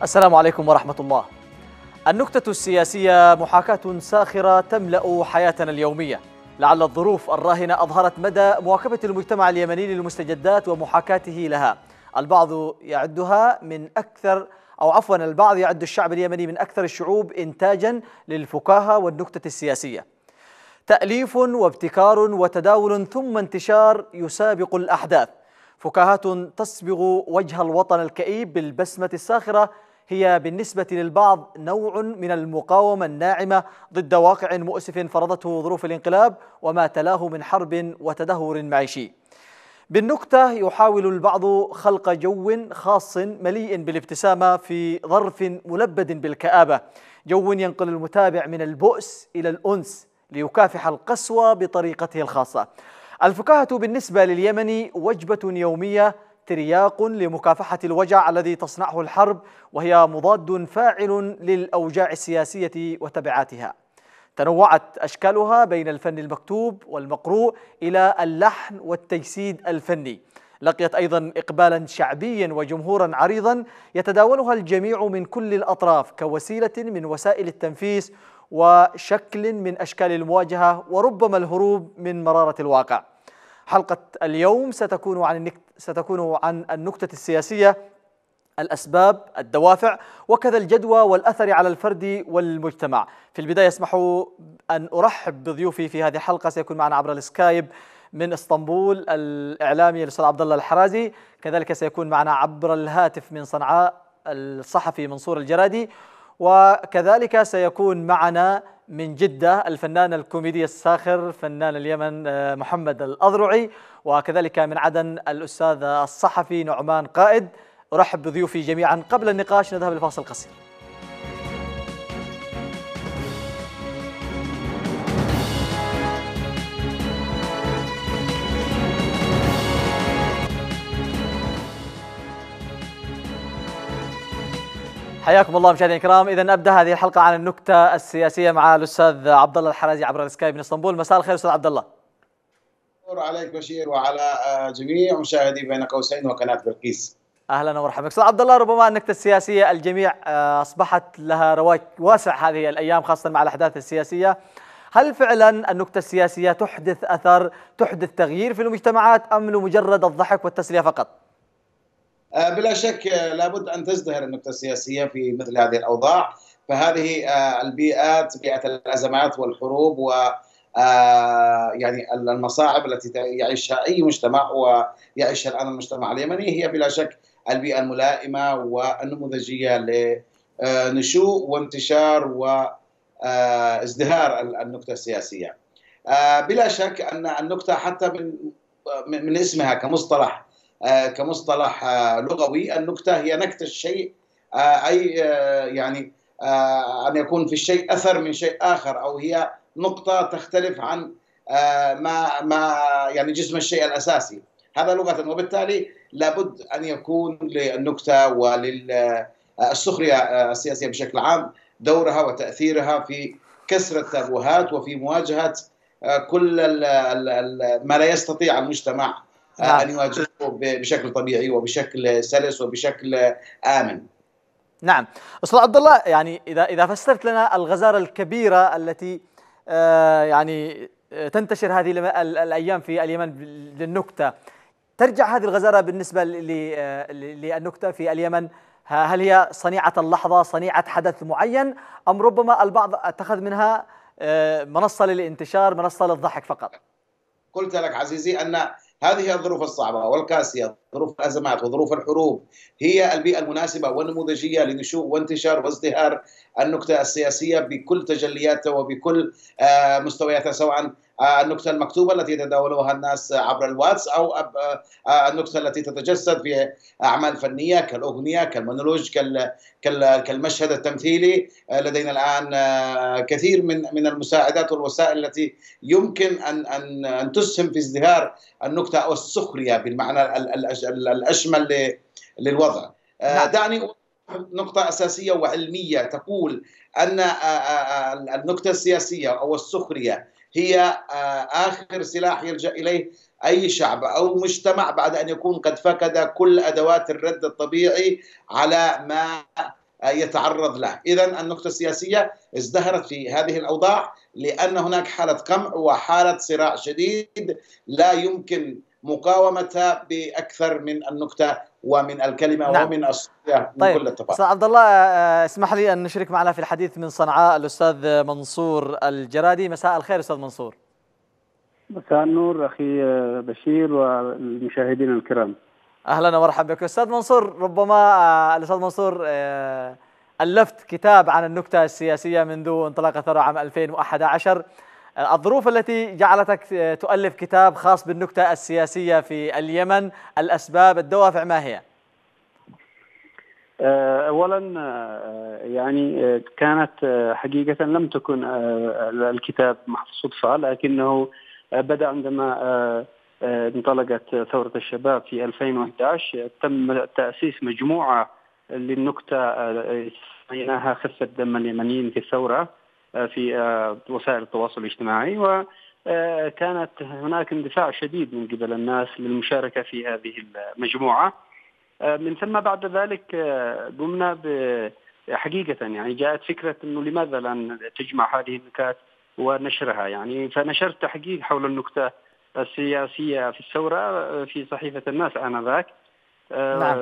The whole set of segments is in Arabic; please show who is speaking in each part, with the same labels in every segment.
Speaker 1: السلام عليكم ورحمة الله. النكتة السياسية محاكاة ساخرة تملأ حياتنا اليومية. لعل الظروف الراهنة أظهرت مدى مواكبة المجتمع اليمني للمستجدات ومحاكاته لها. البعض يعدها من أكثر البعض يعد الشعب اليمني من أكثر الشعوب إنتاجا للفكاهة والنكتة السياسية. تأليف وابتكار وتداول ثم انتشار يسابق الأحداث. فكاهات تصبغ وجه الوطن الكئيب بالبسمة الساخرة هي بالنسبة للبعض نوع من المقاومة الناعمة ضد واقع مؤسف فرضته ظروف الانقلاب وما تلاه من حرب وتدهور معيشي. بالنكتة يحاول البعض خلق جو خاص مليء بالابتسامة في ظرف ملبد بالكآبة، جو ينقل المتابع من البؤس إلى الأنس ليكافح القسوة بطريقته الخاصة. الفكاهة بالنسبة لليمن وجبة يومية، ترياق لمكافحة الوجع الذي تصنعه الحرب، وهي مضاد فاعل للأوجاع السياسية وتبعاتها. تنوعت أشكالها بين الفن المكتوب والمقروء إلى اللحن والتجسيد الفني. لقيت أيضا إقبالا شعبيا وجمهورا عريضا يتداولها الجميع من كل الأطراف كوسيلة من وسائل التنفيس وشكل من أشكال المواجهة وربما الهروب من مرارة الواقع. حلقة اليوم ستكون عن النكتة السياسية، الأسباب، الدوافع، وكذا الجدوى والأثر على الفرد والمجتمع. في البداية اسمحوا أن أرحب بضيوفي في هذه الحلقة. سيكون معنا عبر السكايب من اسطنبول الإعلامي الأستاذ عبد الله الحرازي، كذلك سيكون معنا عبر الهاتف من صنعاء الصحفي منصور الجرادي، وكذلك سيكون معنا من جدة الفنان الكوميدي الساخر فنان اليمن محمد الأضرعي، وكذلك من عدن الأستاذ الصحفي نعمان قائد. أرحب بضيوفي جميعا. قبل النقاش نذهب لفاصل قصير. حياكم الله مشاهدينا الكرام. إذا أبدأ هذه الحلقة عن النكتة السياسية مع الأستاذ عبد الله الحرازي عبر السكايب من اسطنبول. مساء الخير أستاذ عبد الله.
Speaker 2: عليك بشير وعلى جميع مشاهدي بين قوسين وقناة بلقيس.
Speaker 1: اهلا ومرحبا استاذ عبد الله. ربما النكته السياسيه الجميع اصبحت لها رواج واسع هذه الايام خاصه مع الاحداث السياسيه. هل فعلا النكته السياسيه تحدث اثر، تحدث تغيير في المجتمعات، ام لمجرد الضحك والتسليه فقط؟
Speaker 2: بلا شك لابد ان تزدهر النكته السياسيه في مثل هذه الاوضاع، فهذه البيئات، بيئه الازمات والحروب و يعني المصاعب التي يعيشها اي مجتمع ويعيشها الان المجتمع اليمني هي بلا شك البيئة الملائمة والنموذجية لنشوء وانتشار وازدهار النكتة السياسية. بلا شك أن النكتة حتى من اسمها كمصطلح لغوي، النكتة هي نكت الشيء، أي يعني أن يكون في الشيء أثر من شيء آخر، أو هي نقطة تختلف عن ما يعني جسم الشيء الأساسي. هذا لغة، وبالتالي لابد أن يكون للنكتة وللسخرية السياسية بشكل عام دورها وتأثيرها في كسر التابوهات وفي مواجهة كل ما لا يستطيع المجتمع أن يواجهه بشكل طبيعي وبشكل سلس وبشكل آمن.
Speaker 1: نعم أستاذ عبد الله، يعني إذا فسرت لنا الغزارة الكبيرة التي يعني تنتشر هذه الأيام في اليمن للنكتة، ترجع هذه الغزارة بالنسبة للنكتة في اليمن، هل هي صنيعة اللحظة، صنيعة حدث معين، أم ربما البعض اتخذ منها منصة للانتشار، منصة للضحك فقط؟
Speaker 2: قلت لك عزيزي أن هذه الظروف الصعبة والقاسية، ظروف الأزمات وظروف الحروب، هي البيئة المناسبة والنموذجية لنشوء وانتشار وازدهار النكتة السياسية بكل تجلياتها وبكل مستوياتها، سواء النكتة المكتوبة التي يتداولها الناس عبر الواتس، أو النكتة التي تتجسد في أعمال فنية كالأغنية، كالمونولوج، كالمشهد التمثيلي. لدينا الآن كثير من المساعدات والوسائل التي يمكن أن تسهم في ازدهار النكتة أو السخرية بالمعنى الأشمل للوضع. دعني نقطة أساسية وعلمية تقول أن النكتة السياسية أو السخرية هي آخر سلاح يلجأ إليه أي شعب أو مجتمع بعد أن يكون قد فقد كل أدوات الرد الطبيعي على ما يتعرض له. إذن النكتة السياسية ازدهرت في هذه الأوضاع لأن هناك حالة قمع وحالة صراع شديد لا يمكن مقاومتها بأكثر من النكتة ومن الكلمة
Speaker 1: نعم.
Speaker 2: ومن الصوتية من
Speaker 1: طيب
Speaker 2: كل التفاصيل.
Speaker 1: أستاذ عبد الله، اسمح لي أن نشرك معنا في الحديث من صنعاء الأستاذ منصور الجرادي. مساء الخير أستاذ منصور.
Speaker 3: مساء النور أخي بشير والمشاهدين الكرام.
Speaker 1: أهلا ومرحبا بك أستاذ منصور. ربما الأستاذ منصور ألفت كتاب عن النكتة السياسية منذ انطلاق الثورة عام 2011. الظروف التي جعلتك تؤلف كتاب خاص بالنكتة السياسية في اليمن، الأسباب، الدوافع، ما هي؟
Speaker 3: أولا يعني كانت حقيقة لم تكن الكتاب محض صدفة، لكنه بدأ عندما انطلقت ثورة الشباب في 2011. تم تأسيس مجموعة للنكتة سميناها خفة دم اليمنيين في الثورة في وسائل التواصل الاجتماعي، وكانت هناك اندفاع شديد من قبل الناس للمشاركة في هذه المجموعة. من ثم بعد ذلك قمنا بحقيقة، يعني جاءت فكرة أنه لماذا لا تجمع هذه النكات ونشرها، يعني فنشرت تحقيق حول النكتة السياسية في الثورة في صحيفة الناس آنذاك.
Speaker 1: نعم.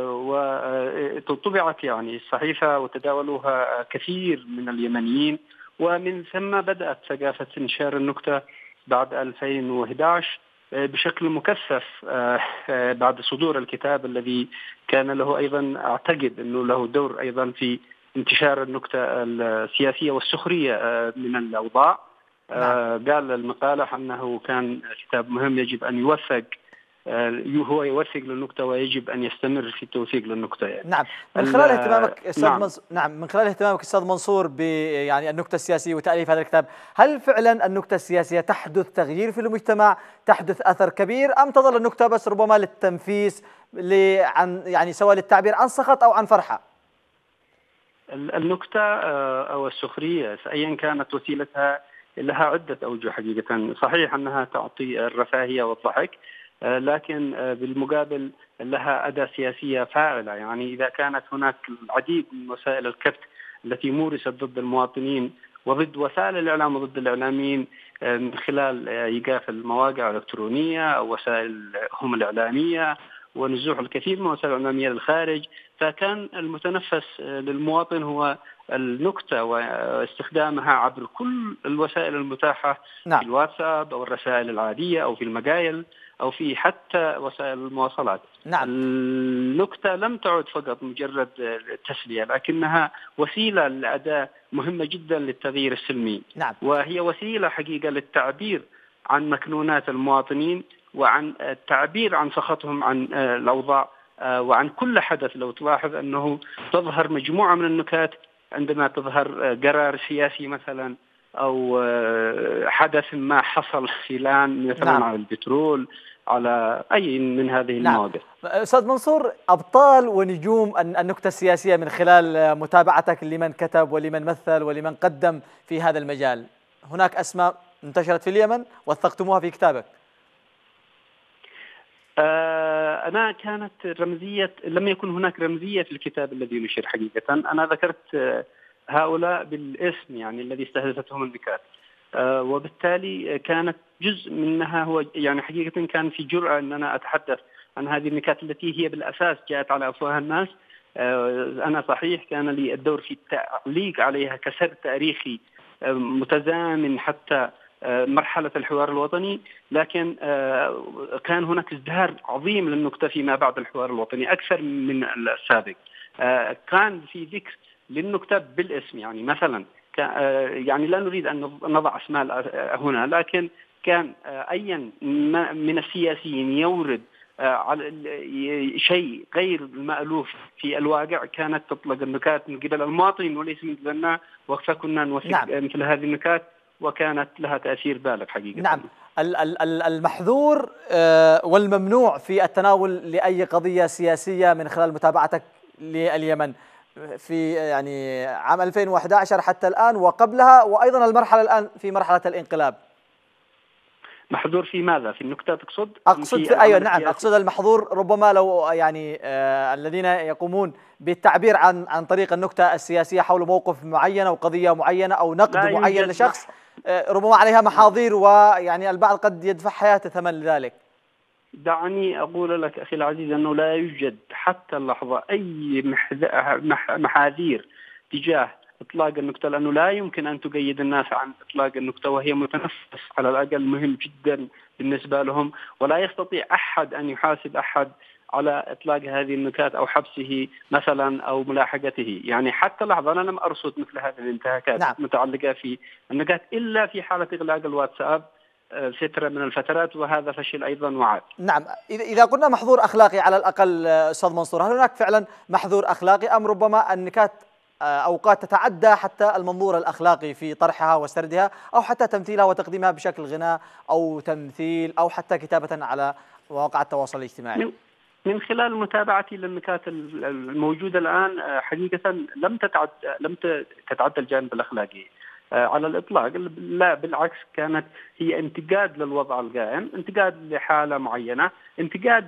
Speaker 3: وطبعت يعني الصحيفة وتداولوها كثير من اليمنيين، ومن ثم بدأت ثقافة انتشار النكتة بعد 2011 بشكل مكثف بعد صدور الكتاب الذي كان له أيضا أعتقد أنه له دور أيضا في انتشار النكتة السياسية والسخرية من الأوضاع. قال المقالة أنه كان كتاب مهم يجب أن يوثق، هو يوثق للنكتة ويجب أن يستمر في التوثيق للنكتة. يعني
Speaker 1: نعم. من خلال اهتمامك أستاذ
Speaker 3: نعم.
Speaker 1: نعم، من خلال اهتمامك أستاذ منصور يعني النكتة السياسية وتأليف هذا الكتاب، هل فعلا النكتة السياسية تحدث تغيير في المجتمع، تحدث أثر كبير، أم تظل النكتة بس ربما للتنفيس عن يعني سواء للتعبير عن سخط أو عن فرحة؟
Speaker 3: النكتة أو السخرية أيا كانت وسيلتها لها عدة أوجه حقيقة. صحيح أنها تعطي الرفاهية والضحك، لكن بالمقابل لها أداة سياسية فاعلة. يعني إذا كانت هناك العديد من وسائل الكبت التي مورست ضد المواطنين وضد وسائل الإعلام وضد الإعلاميين من خلال إيقاف المواقع الإلكترونية أو وسائل هم الإعلامية ونزوح الكثير من وسائل الإعلامية للخارج، فكان المتنفس للمواطن هو النكتة واستخدامها عبر كل الوسائل المتاحة.
Speaker 1: نعم.
Speaker 3: في الواتساب أو الرسائل العادية أو في المقايل أو في حتى وسائل المواصلات.
Speaker 1: نعم.
Speaker 3: النكتة لم تعد فقط مجرد تسلية، لكنها وسيلة لأداة مهمة جدا للتغيير السلمي.
Speaker 1: نعم.
Speaker 3: وهي وسيلة حقيقة للتعبير عن مكنونات المواطنين وعن التعبير عن سخطهم عن الأوضاع وعن كل حدث. لو تلاحظ أنه تظهر مجموعة من النكات عندما تظهر قرار سياسي مثلا أو حدث ما حصل في الآن مثلا. نعم. على البترول، على أي من هذه المواقف.
Speaker 1: أستاذ منصور، أبطال ونجوم النكتة السياسية من خلال متابعتك لمن كتب ولمن مثل ولمن قدم في هذا المجال، هناك أسماء انتشرت في اليمن وثقتموها في كتابك؟
Speaker 3: أنا كانت رمزية، لم يكن هناك رمزية في الكتاب الذي نشر حقيقة. أنا ذكرت هؤلاء بالاسم يعني الذي استهدفتهم النكات، وبالتالي كانت جزء منها هو يعني حقيقة كان في جرأة أن أنا أتحدث عن هذه النكات التي هي بالأساس جاءت على أفواه الناس. أنا صحيح كان لي الدور في التعليق عليها كسرد تاريخي متزامن حتى مرحلة الحوار الوطني، لكن كان هناك ازدهار عظيم للنكتة فيما بعد الحوار الوطني أكثر من السابق. كان في ذكر للنكتة بالاسم، يعني مثلا يعني لا نريد أن نضع أسماء هنا، لكن كان أيا من السياسيين يورد على شيء غير المألوف في الواقع كانت تطلق النكات من قبل المواطنين وليس من قبلنا، فكنا نوثق مثل هذه النكات وكانت لها تأثير بالغ حقيقة.
Speaker 1: نعم. المحظور والممنوع في التناول لأي قضية سياسية من خلال متابعتك لليمن في يعني عام 2011 حتى الآن وقبلها، وأيضا المرحلة الآن في مرحلة الانقلاب.
Speaker 3: محظور في ماذا؟ في النكتة تقصد؟
Speaker 1: أقصد أيوة نعم، أقصد المحظور ربما لو يعني الذين يقومون بالتعبير عن طريق النكتة السياسية حول موقف معين أو قضية معينة أو نقد معين لشخص، ربما عليها محاذير ويعني البعض قد يدفع حياته ثمن لذلك.
Speaker 3: دعني أقول لك أخي العزيز أنه لا يوجد حتى اللحظة أي محاذير تجاه إطلاق النكتة، لأنه لا يمكن أن تقيد الناس عن إطلاق النكتة وهي متنفس على الأقل مهم جدا بالنسبة لهم، ولا يستطيع أحد أن يحاسب أحد على إطلاق هذه النكات أو حبسه مثلا أو ملاحقته. يعني حتى لحظة أنا لم أرصد مثل هذه الانتهاكات
Speaker 1: نعم.
Speaker 3: متعلقة في النكات إلا في حالة إغلاق الواتساب فترة من الفترات، وهذا فشل أيضا وعاد.
Speaker 1: نعم، إذا قلنا محظور أخلاقي على الأقل أستاذ منصور، هل هناك فعلا محظور أخلاقي أم ربما النكات أوقات تتعدى حتى المنظور الأخلاقي في طرحها وسردها أو حتى تمثيلها وتقديمها بشكل غناء أو تمثيل أو حتى كتابة على مواقع التواصل الاجتماعي؟
Speaker 3: من خلال متابعتي للنكات الموجودة الآن حقيقة لم تتعدى الجانب الأخلاقي على الإطلاق، لا بالعكس، كانت هي انتقاد للوضع القائم، انتقاد لحالة معينة، انتقاد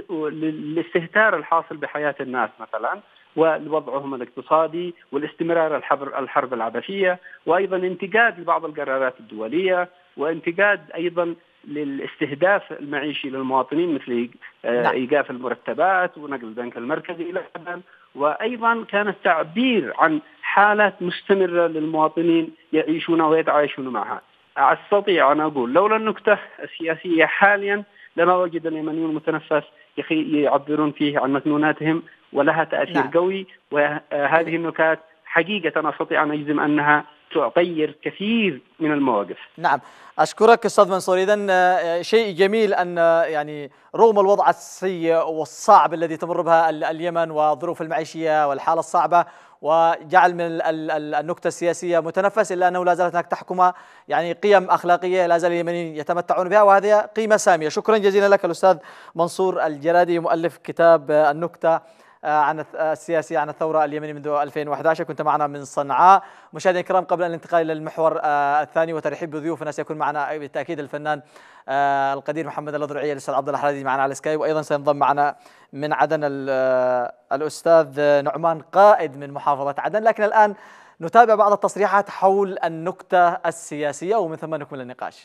Speaker 3: للاستهتار الحاصل بحياة الناس مثلا ووضعهم الاقتصادي والاستمرار الحرب العبثية، وأيضا انتقاد لبعض القرارات الدولية، وانتقاد أيضا للاستهداف المعيشي للمواطنين مثل إيقاف المرتبات ونقل البنك المركزي إلى الأبد، وأيضا كان التعبير عن حالات مستمرة للمواطنين يعيشون ويتعايشون معها. أستطيع أن أقول لولا النكتة السياسية حاليا لما وجد اليمنيون المتنفس يعبرون فيه عن مكنوناتهم ولها تأثير قوي، وهذه النكات حقيقة أستطيع أن أجزم أنها تغير كثير من المواقف.
Speaker 1: نعم، أشكرك أستاذ منصور. إذن شيء جميل أن يعني رغم الوضع السيء والصعب الذي تمر بها اليمن والظروف المعيشية والحالة الصعبة وجعل من النكتة السياسية متنفس، إلا أنه لا زالت هناك تحكمها يعني قيم أخلاقية لا زال اليمنيين يتمتعون بها، وهذه قيمة سامية. شكرا جزيلا لك الأستاذ منصور الجرادي، مؤلف كتاب النكتة عن السياسية عن الثورة اليمنية منذ 2011، كنت معنا من صنعاء. مشاهدينا الكرام، قبل الانتقال إلى المحور الثاني وترحيب بضيوفنا، سيكون معنا بالتأكيد الفنان القدير محمد الأذرعي، الأستاذ عبد الله الحرادي معنا على سكايب، وأيضا سينضم معنا من عدن الأستاذ نعمان قائد من محافظة عدن. لكن الآن نتابع بعض التصريحات حول النكتة السياسية ومن ثم نكمل النقاش.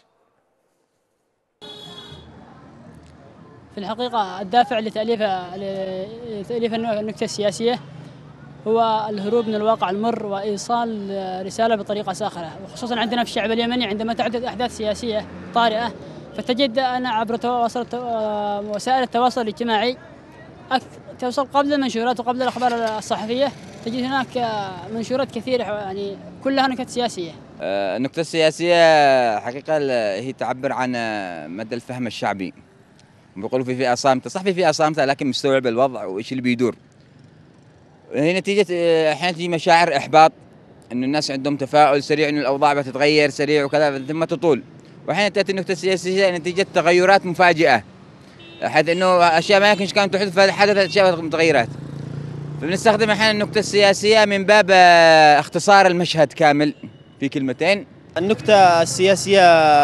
Speaker 4: في الحقيقة الدافع لتأليف النكتة السياسية هو الهروب من الواقع المر وإيصال رسالة بطريقة ساخرة، وخصوصا عندنا في الشعب اليمني عندما تحدث أحداث سياسية طارئة فتجد أن عبر وسائل التواصل الاجتماعي توصل قبل المنشورات وقبل الأخبار الصحفية، تجد هناك منشورات كثيرة يعني كلها نكت سياسية.
Speaker 5: النكتة السياسية حقيقة هي تعبر عن مدى الفهم الشعبي، بيقولوا في فئة صامتة، صح في فئة صامتة لكن مستوعب الوضع وإيش اللي بيدور. هي نتيجة أحيانا تجي مشاعر إحباط، إنه الناس عندهم تفاؤل سريع إنه الأوضاع بتتغير سريع وكذا ثم تطول، وأحيانا تأتي النكتة السياسية نتيجة تغيرات مفاجئة، حيث إنه أشياء ما يمكن كانت تحدث فحدثت أشياء متغيرات، فبنستخدم أحيانا النكتة السياسية من باب اختصار المشهد كامل في كلمتين.
Speaker 6: النكتة السياسية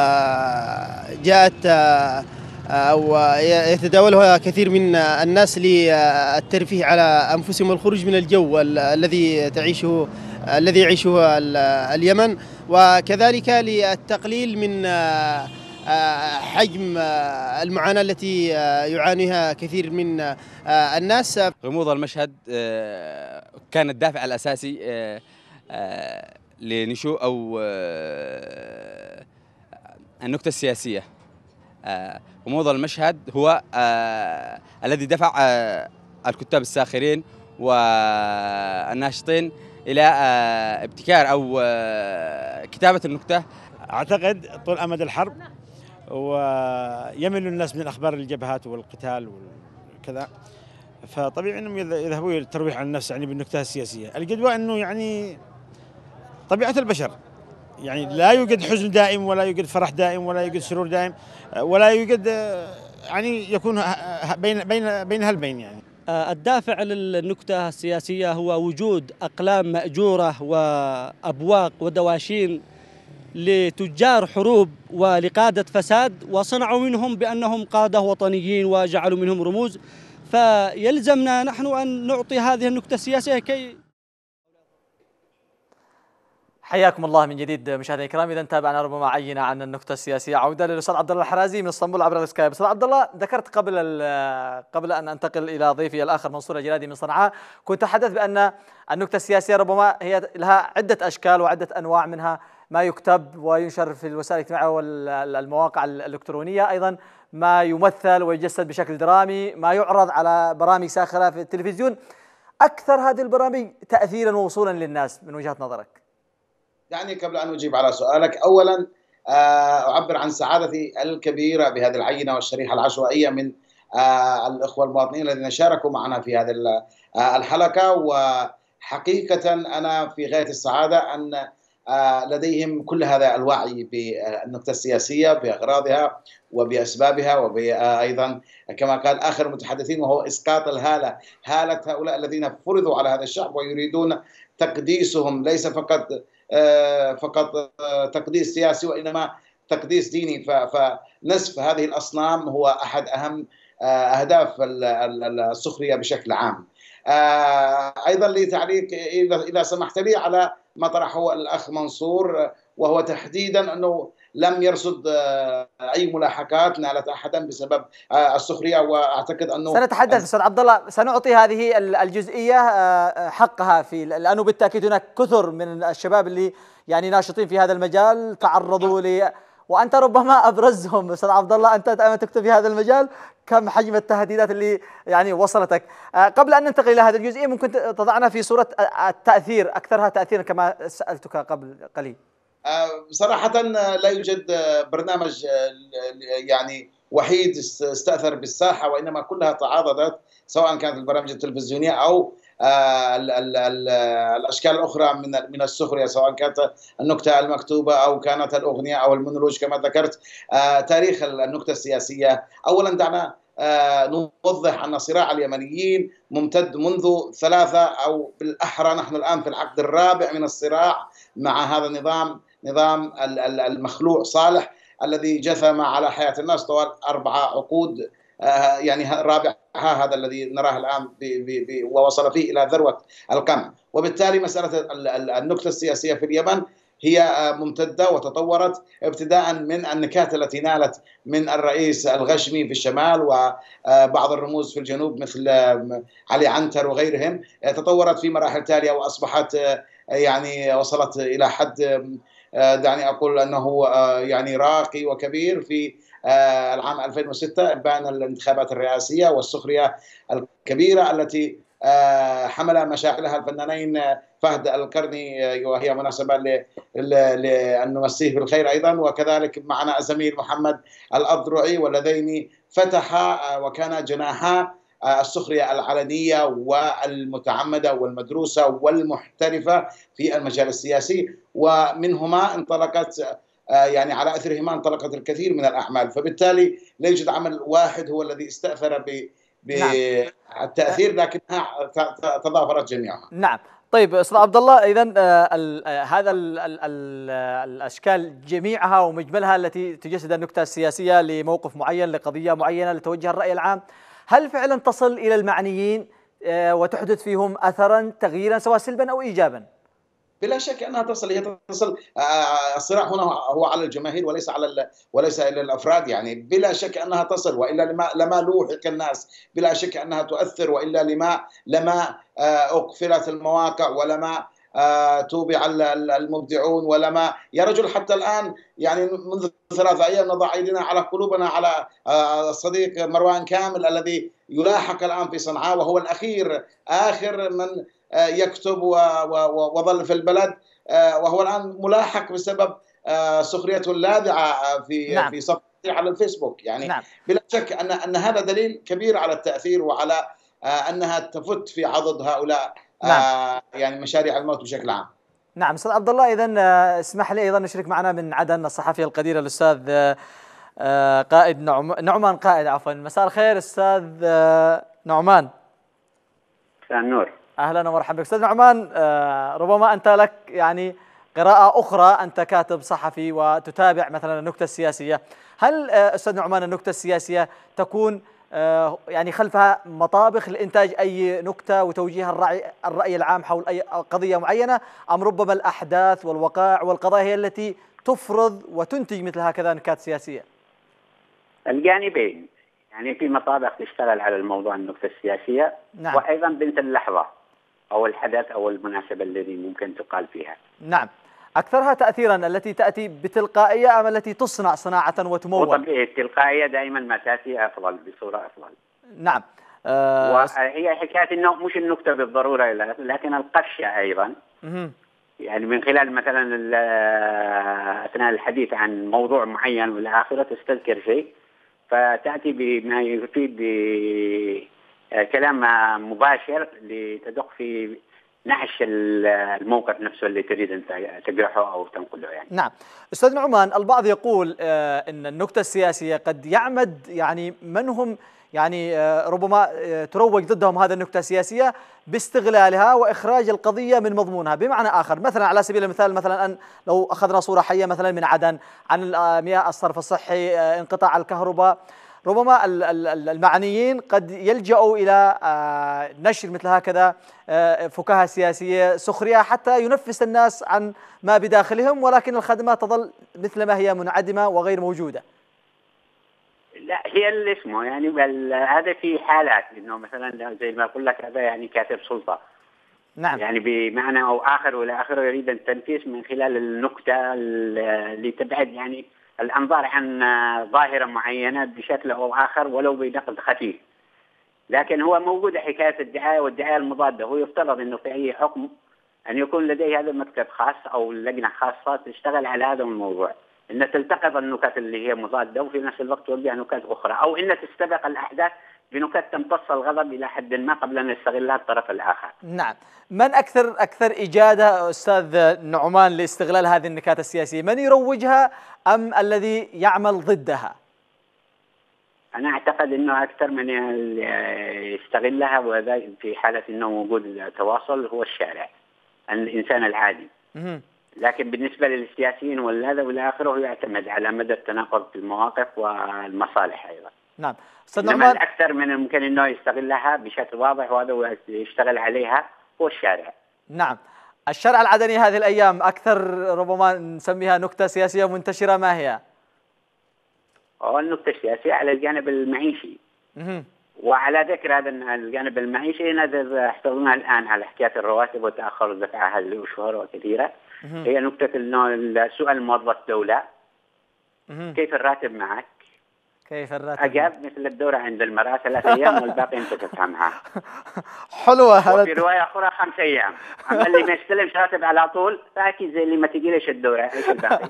Speaker 6: جاءت أو يتداولها كثير من الناس للترفيه على أنفسهم والخروج من الجو الذي يعيشه اليمن، وكذلك للتقليل من حجم المعاناة التي يعانيها كثير من الناس.
Speaker 7: غموض المشهد كان الدافع الأساسي لنشوء أو النكتة السياسية. غموض المشهد هو الذي دفع الكتاب الساخرين والناشطين إلى ابتكار أو كتابة النكتة.
Speaker 8: أعتقد طول أمد الحرب ويمل الناس من أخبار الجبهات والقتال وكذا، فطبيعي أنهم يذهبوا للترويح عن النفس يعني بالنكتة السياسية. الجدوى أنه يعني طبيعة البشر، يعني لا يوجد حزن دائم ولا يوجد فرح دائم ولا يوجد سرور دائم ولا يوجد يعني يكون بين هالبين. يعني
Speaker 9: الدافع للنكتة السياسية هو وجود أقلام مأجورة وأبواق ودواشين لتجار حروب ولقادة فساد، وصنعوا منهم بأنهم قادة وطنيين وجعلوا منهم رموز. فيلزمنا نحن أن نعطي هذه النكتة السياسية كي.
Speaker 1: حياكم الله من جديد مشاهدينا الكرام. اذا تابعنا ربما عينه عن النكته السياسيه. عوده للاستاذ عبد الله الحرازي من اسطنبول عبر السكايب. استاذ عبد الله، ذكرت قبل ان انتقل الى ضيفي الاخر منصور الجرادي من صنعاء، كنت اتحدث بان النكته السياسيه ربما هي لها عده اشكال وعده انواع، منها ما يكتب وينشر في الوسائل الاجتماعيه والمواقع الالكترونيه، ايضا ما يمثل ويجسد بشكل درامي، ما يعرض على برامج ساخره في التلفزيون. اكثر هذه البرامج تاثيرا ووصولا للناس من وجهه نظرك؟
Speaker 2: يعني قبل أن أجيب على سؤالك، أولا أعبر عن سعادتي الكبيرة بهذه العينة والشريحة العشوائية من الإخوة المواطنين الذين شاركوا معنا في هذه الحلقة. وحقيقة أنا في غاية السعادة أن لديهم كل هذا الوعي بالنكتة السياسية بأغراضها وبأسبابها، وأيضا كما قال آخر المتحدثين وهو إسقاط هالة هؤلاء الذين فرضوا على هذا الشعب ويريدون تقديسهم، ليس فقط تقديس سياسي وإنما تقديس ديني. فنسف هذه الأصنام هو أحد أهم أهداف السخرية بشكل عام. أيضا لي تعليق إذا سمحت لي على ما طرحه الأخ منصور، وهو تحديدا أنه لم يرصد أي ملاحقات نالت أحدا بسبب السخرية. وأعتقد أنه
Speaker 1: سنتحدث أستاذ عبد الله، سنعطي هذه الجزئية حقها، لأنه بالتأكيد هناك كثر من الشباب اللي يعني ناشطين في هذا المجال تعرضوا وأنت ربما أبرزهم. أستاذ عبد الله، أنت تكتب في هذا المجال، كم حجم التهديدات اللي يعني وصلتك؟ قبل أن ننتقل إلى هذه الجزئية، ممكن تضعنا في صورة التأثير، أكثرها تأثيرا كما سألتك قبل قليل؟
Speaker 2: صراحة لا يوجد برنامج يعني وحيد استأثر بالساحة، وإنما كلها تعاضدت، سواء كانت البرامج التلفزيونية أو الأشكال الأخرى من السخرية، سواء كانت النكتة المكتوبة أو كانت الأغنية أو المونولوج كما ذكرت. تاريخ النكتة السياسية، أولا دعنا نوضح أن صراع اليمنيين ممتد منذ 3 أو بالأحرى نحن الآن في العقد الرابع من الصراع مع هذا نظام المخلوع صالح الذي جثم على حياة الناس طوال 4 عقود، يعني رابعها هذا الذي نراه الآن ووصل فيه إلى ذروة القمع. وبالتالي مسألة النكتة السياسية في اليمن هي ممتدة وتطورت ابتداء من النكات التي نالت من الرئيس الغشمي في الشمال وبعض الرموز في الجنوب مثل علي عنتر وغيرهم، تطورت في مراحل تالية وأصبحت يعني وصلت إلى حد دعني أقول أنه يعني راقي وكبير في العام 2006 بين الانتخابات الرئاسية والسخرية الكبيرة التي حمل مشاعلها الفنانين فهد القرني، وهي مناسبة لأن نمسيه بالخير أيضا، وكذلك معنا الزميل محمد الأضرعي، واللذين فتحا وكان جناحا السخرية العلنية والمتعمدة والمدروسة والمحترفة في المجال السياسي، ومنهما انطلقت يعني على أثرهما انطلقت الكثير من الأعمال. فبالتالي لا يوجد عمل واحد هو الذي استأثر بالتأثير، لكنها تضافرت جميعها.
Speaker 1: نعم. طيب أستاذ عبد الله، إذا هذا الأشكال جميعها ومجملها التي تجسد النكتة السياسية لموقف معين، لقضية معينة، لتوجه الرأي العام، هل فعلا تصل إلى المعنيين وتحدث فيهم أثرا تغييرا سواء سلبا أو إيجابا؟
Speaker 2: بلا شك انها تصل، هي تصل. الصراع هنا هو على الجماهير وليس الى الافراد، يعني بلا شك انها تصل، والا لما لوحق الناس، بلا شك انها تؤثر، والا لما اقفلت المواقع، ولما توبع المبدعون، ولما يا رجل حتى الان يعني منذ 3 أيام نضع ايدينا على قلوبنا على الصديق مروان كامل الذي يلاحق الان في صنعاء، وهو اخر من يكتب وظل في البلد، وهو الآن ملاحق بسبب سخريته اللاذعة في صفحته على الفيسبوك. يعني بلا شك أن هذا دليل كبير على التأثير وعلى أنها تفت في عضد هؤلاء يعني مشاريع الموت بشكل عام.
Speaker 1: نعم أستاذ عبد الله، إذن اسمح لي أيضا نشرك معنا من عدن الصحفي القدير الأستاذ قائد نعمان قائد، عفوا. مساء الخير أستاذ نعمان.
Speaker 3: مساء النور.
Speaker 1: اهلا ومرحبا بك استاذ نعمان. ربما انت لك يعني قراءة أخرى، أنت كاتب صحفي وتتابع مثلا النكتة السياسية، هل أستاذ نعمان النكتة السياسية تكون يعني خلفها مطابخ لإنتاج أي نكتة وتوجيه الرأي العام حول أي قضية معينة، أم ربما الأحداث والوقائع والقضايا هي التي تفرض وتنتج مثل هكذا نكات سياسية؟
Speaker 10: الجانبين، يعني في مطابخ تشتغل على الموضوع النكتة السياسية،
Speaker 1: نعم.
Speaker 10: وأيضا بنت اللحظة أو الحدث أو المناسبة الذي ممكن تقال فيها.
Speaker 1: نعم. أكثرها تأثيرا التي تأتي بتلقائية أم التي تصنع صناعة وتمول؟
Speaker 10: وطبيعي التلقائية دائما ما تأتي أفضل بصورة أفضل.
Speaker 1: نعم.
Speaker 10: وهي حكاية إنه مش النكتة بالضرورة لكن القفشة أيضا. يعني من خلال مثلا أثناء الحديث عن موضوع معين والى آخره تستذكر شيء فتأتي بما يفيد بكلام مباشر لتدق في نعش الموقف نفسه اللي تريد أن تجرحه أو تنقله يعني.
Speaker 1: نعم. أستاذ نعمان، البعض يقول أن النكتة السياسية قد يعمد يعني من هم يعني ربما تروج ضدهم هذه النكتة السياسية باستغلالها وإخراج القضية من مضمونها، بمعنى آخر مثلا على سبيل المثال مثلا أن لو أخذنا صورة حية مثلا من عدن عن مياه الصرف الصحي، انقطاع الكهرباء، ربما المعنيين قد يلجأوا إلى نشر مثل هكذا فكاهة سياسية سخرية حتى ينفس الناس عن ما بداخلهم، ولكن الخدمات تظل مثل ما هي منعدمة وغير موجودة.
Speaker 10: لا، هي اللي اسمه يعني هذا في حالات انه مثلا زي ما اقول لك هذا يعني كاتب سلطه.
Speaker 1: نعم.
Speaker 10: يعني بمعنى او اخر والى اخره يريد التنفيس من خلال النكته اللي تبعد يعني الانظار عن ظاهره معينه بشكل او اخر ولو بنقد خفيف. لكن هو موجود حكايه الدعايه والدعايه المضاده، هو يفترض انه في اي حكم ان يكون لديه هذا مكتب خاص او لجنه خاصه تشتغل على هذا الموضوع، ان تلتقط النكت اللي هي مضاده وفي نفس الوقت توجه نكت اخرى، او ان تستبق الاحداث بنكت تمتص الغضب الى حد ما قبل ان يستغلها الطرف الاخر.
Speaker 1: نعم. من اكثر اجاده استاذ نعمان لاستغلال هذه النكات السياسيه؟ من يروجها ام الذي يعمل ضدها؟
Speaker 10: انا اعتقد انه اكثر من يستغلها وهذا في حاله انه وجود تواصل هو الشارع، الانسان العادي. لكن بالنسبة للسياسيين والهذا والى آخره يعتمد على مدى التناقض في المواقف والمصالح أيضا.
Speaker 1: نعم. أستاذ نعمان،
Speaker 10: الأكثر من الممكن أنه يستغلها بشكل واضح وهذا يشتغل عليها هو الشارع.
Speaker 1: نعم. الشارع العدني هذه الأيام أكثر ربما نسميها نكتة سياسية منتشرة، ما هي؟
Speaker 10: النكتة السياسية على الجانب المعيشي. وعلى ذكر هذا الجانب المعيشي احتضنها الآن على حكاية الرواتب وتأخر دفعها لأشهر وكثيرة. هي نكتة إنه سؤال موظف دولة كيف الراتب معك؟
Speaker 1: كيف الراتب؟
Speaker 10: أجاب مثل الدورة عند المرأة 3 أيام والباقي أنت تفهمها.
Speaker 1: حلوة هذا.
Speaker 10: وفي رواية أخرى 5 أيام، أما اللي ما يستلمش راتب على طول فأكيد زي اللي ما تجي ليش الدورة إيش الباقي.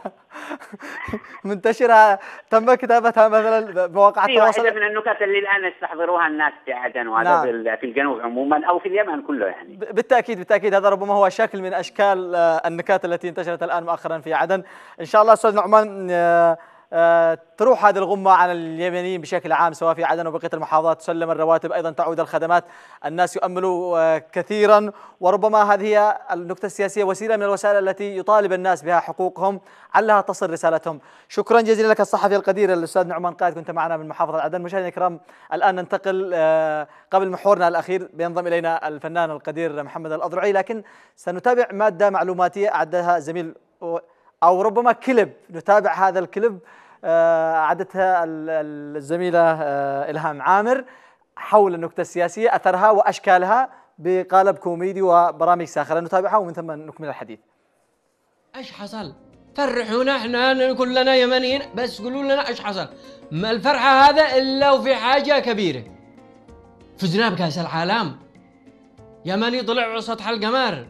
Speaker 1: منتشرة تم كتابتها مثلا بمواقع التواصل.
Speaker 10: واحدة من النكت اللي الآن يستحضروها الناس في عدن وهذا نعم. في الجنوب عموما أو في اليمن كله يعني.
Speaker 1: بالتأكيد هذا ربما هو شكل من أشكال النكات التي انتشرت الآن مؤخرا في عدن. إن شاء الله أستاذ نعمان تروح هذه الغمة على اليمنيين بشكل عام سواء في عدن وبقية المحافظات، تسلم الرواتب، أيضا تعود الخدمات، الناس يؤملوا كثيرا، وربما هذه هي النكتة السياسية وسيلة من الوسائل التي يطالب الناس بها حقوقهم علها تصل رسالتهم. شكرا جزيلا لك الصحفي القدير الأستاذ نعمان قائد، كنت معنا من محافظة عدن. مشاهدينا الكرام الآن ننتقل قبل محورنا الأخير بينضم إلينا الفنان القدير محمد الأضرعي، لكن سنتابع مادة معلوماتية أعدها زميل أو ربما كليب، نتابع هذا الكليب أعدتها الزميلة إلهام عامر حول النكتة السياسية، أثرها وأشكالها بقالب كوميدي وبرامج ساخرة، نتابعها ومن ثم نكمل الحديث.
Speaker 11: ايش حصل؟ فرحونا احنا كلنا يمنيين، بس قولوا لنا ايش حصل؟ ما الفرحة هذا إلا وفي حاجة كبيرة. فزنا بكأس العالم، يمني طلع على سطح القمر،